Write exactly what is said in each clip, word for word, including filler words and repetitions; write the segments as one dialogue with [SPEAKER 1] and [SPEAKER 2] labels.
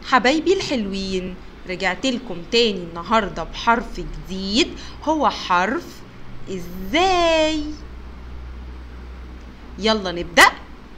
[SPEAKER 1] حبايبي الحلوين، رجعت لكم تاني النهاردة بحرف جديد، هو حرف ازاي. يلا نبدأ.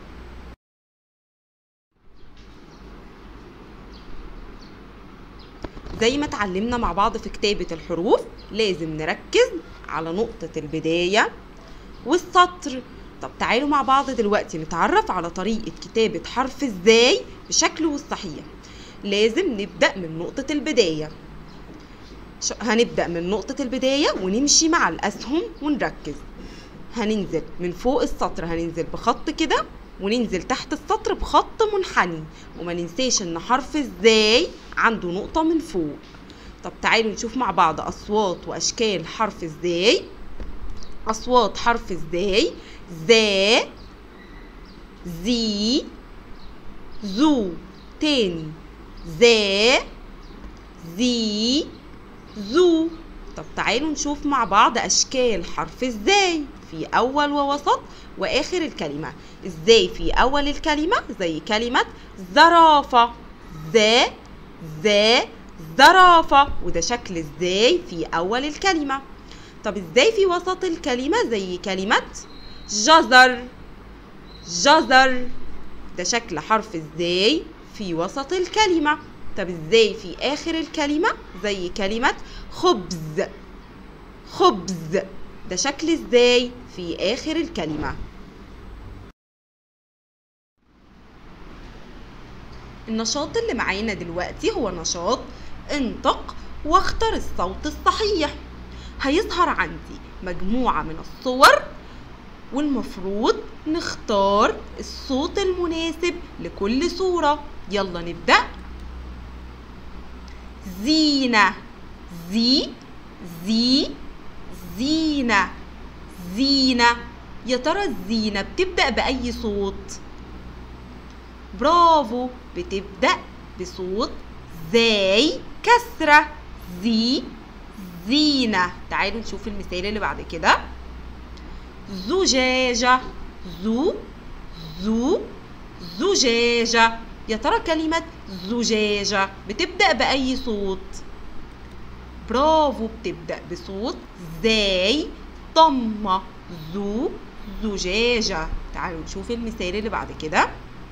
[SPEAKER 1] زي ما اتعلمنا مع بعض في كتابة الحروف، لازم نركز على نقطة البداية والسطر. طب تعالوا مع بعض دلوقتي نتعرف على طريقة كتابة حرف ازاي بشكله الصحيح. لازم نبدأ من نقطة البداية. هنبدأ من نقطة البداية ونمشي مع الأسهم ونركز. هننزل من فوق السطر، هننزل بخط كده وننزل تحت السطر بخط منحني، وما ننساش ان حرف ازاي عنده نقطة من فوق. طب تعالوا نشوف مع بعض أصوات وأشكال حرف ازاي. أصوات حرف ازاي: ذا، زي، زو. تاني: ذا، زي، زو. طب تعالوا نشوف مع بعض أشكال حرف ازاي في أول ووسط وآخر الكلمة. ازاي في أول الكلمة زي كلمة زرافة، ذا، ذا، زرافة، وده شكل ازاي في أول الكلمة. طب ازاي في وسط الكلمة زي كلمة جزر، جزر، ده شكل حرف ازاي في وسط الكلمة. طب ازاي في آخر الكلمة زي كلمة خبز، خبز، ده شكل ازاي في آخر الكلمة. النشاط اللي معانا دلوقتي هو نشاط انطق واختر الصوت الصحيح. هيظهر عندي مجموعة من الصور، والمفروض نختار الصوت المناسب لكل صورة. يلا نبدأ. زينة، زي، زي، زينة، زينة. يا ترى الزينة بتبدأ بأي صوت؟ برافو، بتبدأ بصوت زي كسرة، زي، زينة. تعالوا نشوف المثال اللي بعد كده. زجاجة، زو، زو، زجاجة. يا ترى كلمة زجاجة بتبدأ بأي صوت؟ برافو، بتبدأ بصوت زي ضمة، زو، زجاجة. تعالوا نشوف المثال اللي بعد كده.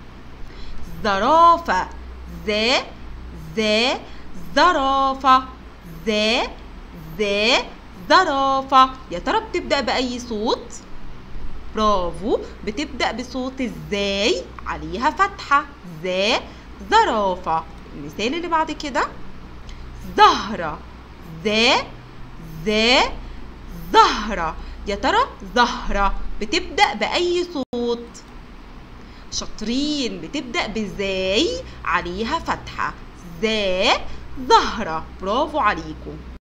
[SPEAKER 1] زرافة، ذا، ذا، زرافة، ذا، ذا، زرافة. يا ترى بتبدأ بأي صوت؟ برافو، بتبدأ بصوت ازاي عليها فتحة، ذا، زرافة. المثال اللي بعد كده. زهرة، ذا، ذا، زهرة. يا ترى زهرة بتبدأ بأي صوت؟ شاطرين، بتبدأ بزاي عليها فتحة، ذا، زهرة. برافو عليكم.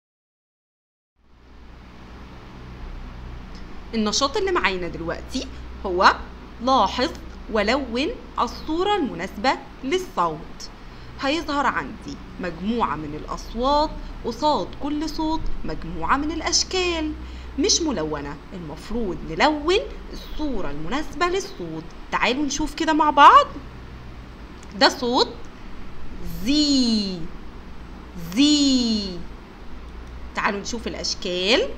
[SPEAKER 1] النشاط اللي معانا دلوقتي هو لاحظ ولون الصورة المناسبة للصوت. هيظهر عندي مجموعة من الأصوات، قصاد كل صوت مجموعة من الأشكال مش ملونة. المفروض نلون الصورة المناسبة للصوت. تعالوا نشوف كده مع بعض. ده صوت زي، زي. تعالوا نشوف الأشكال.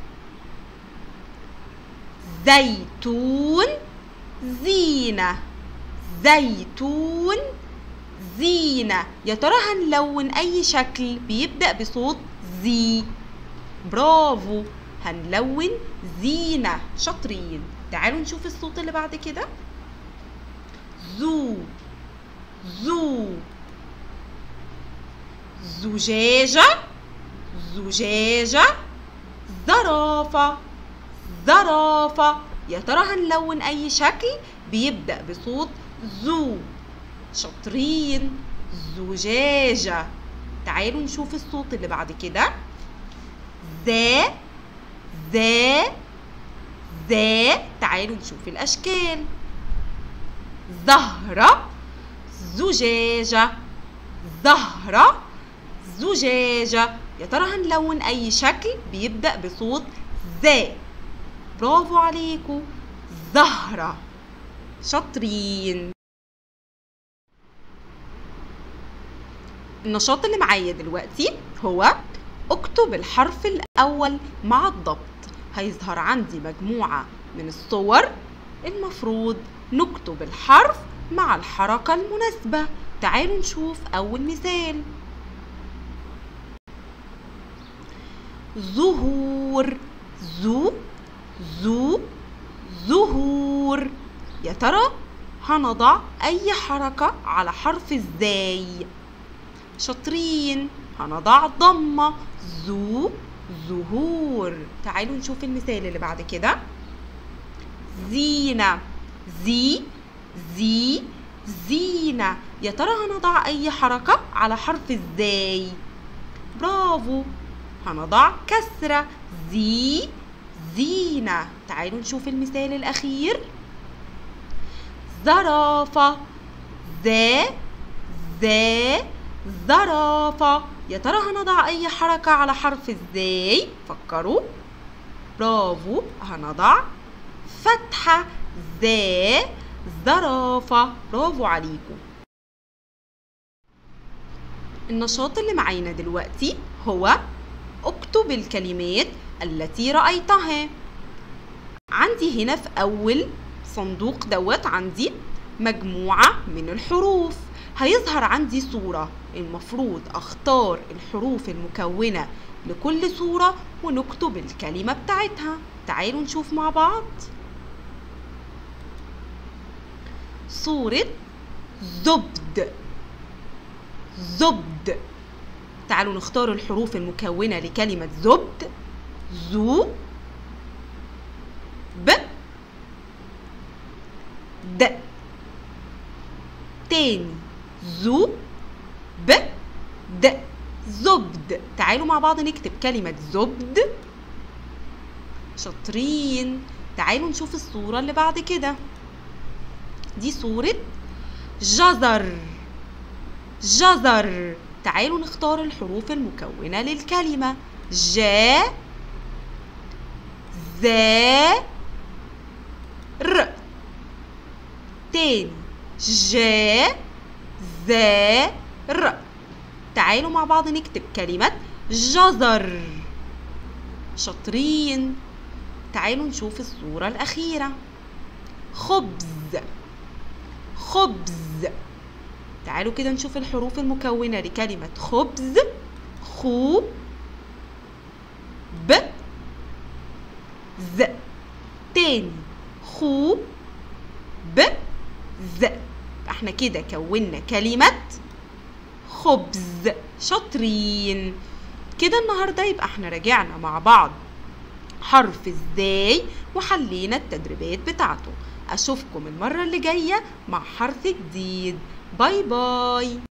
[SPEAKER 1] زيتون، زينة، زيتون، زينة. يا ترى هنلون أي شكل بيبدأ بصوت زي؟ برافو، هنلون زينة. شاطرين. تعالوا نشوف الصوت اللي بعد كده. زو، زو، زجاجة، زجاجة، زرافة، زرافة. يا ترى هنلون أي شكل بيبدأ بصوت زو؟ شاطرين، زجاجة. تعالوا نشوف الصوت اللي بعد كده. ذا، ذا، ذا. تعالوا نشوف الأشكال. زهرة، زجاجة، زهرة، زجاجة. يا ترى هنلون أي شكل بيبدأ بصوت ذا؟ برافو عليكم، زهرة. شاطرين. النشاط اللي معايا دلوقتي هو اكتب الحرف الأول مع الضبط. هيظهر عندي مجموعة من الصور، المفروض نكتب الحرف مع الحركة المناسبة. تعالوا نشوف أول مثال. ظهور، زو زو ظهور. يا ترى هنضع أي حركة على حرف ازاي؟ شاطرين، هنضع ضمة، زو ظهور. تعالوا نشوف المثال اللي بعد كده. زينة، زي زي زينة. يا ترى هنضع أي حركة على حرف ازاي؟ برافو، هنضع كسرة، زي زينة. تعالوا نشوف المثال الأخير. زرافة، ذا ذا زرافة. يا ترى هنضع أي حركة على حرف ازاي؟ فكروا. برافو، هنضع فتحة، ذا زرافة. برافو عليكم. النشاط اللي معانا دلوقتي هو اكتب الكلمات التي رأيتها. عندي هنا في أول صندوق دوت عندي مجموعة من الحروف. هيظهر عندي صورة، المفروض أختار الحروف المكونة لكل صورة ونكتب الكلمة بتاعتها. تعالوا نشوف مع بعض. صورة زبد، زبد. تعالوا نختار الحروف المكونة لكلمة زبد. زو، ب، د. تاني، زو، ب، د، زبد. تعالوا مع بعض نكتب كلمة زبد. شاطرين. تعالوا نشوف الصورة اللي بعد كده. دي صورة جزر، جزر. تعالوا نختار الحروف المكونة للكلمة. جا، ذا، ر. تاني، جا، ذا، ر. تعالوا مع بعض نكتب كلمة جزر. شاطرين. تعالوا نشوف الصورة الأخيرة. خبز، خبز. تعالوا كده نشوف الحروف المكونة لكلمة خبز. خو، ب، ز. تاني، خو، ب، ز. احنا كده كونا كلمة خبز. شاطرين. كده النهاردة يبقى احنا راجعنا مع بعض حرف ازاي وحلينا التدريبات بتاعته. اشوفكم المرة اللي جاية مع حرف جديد. باي باي.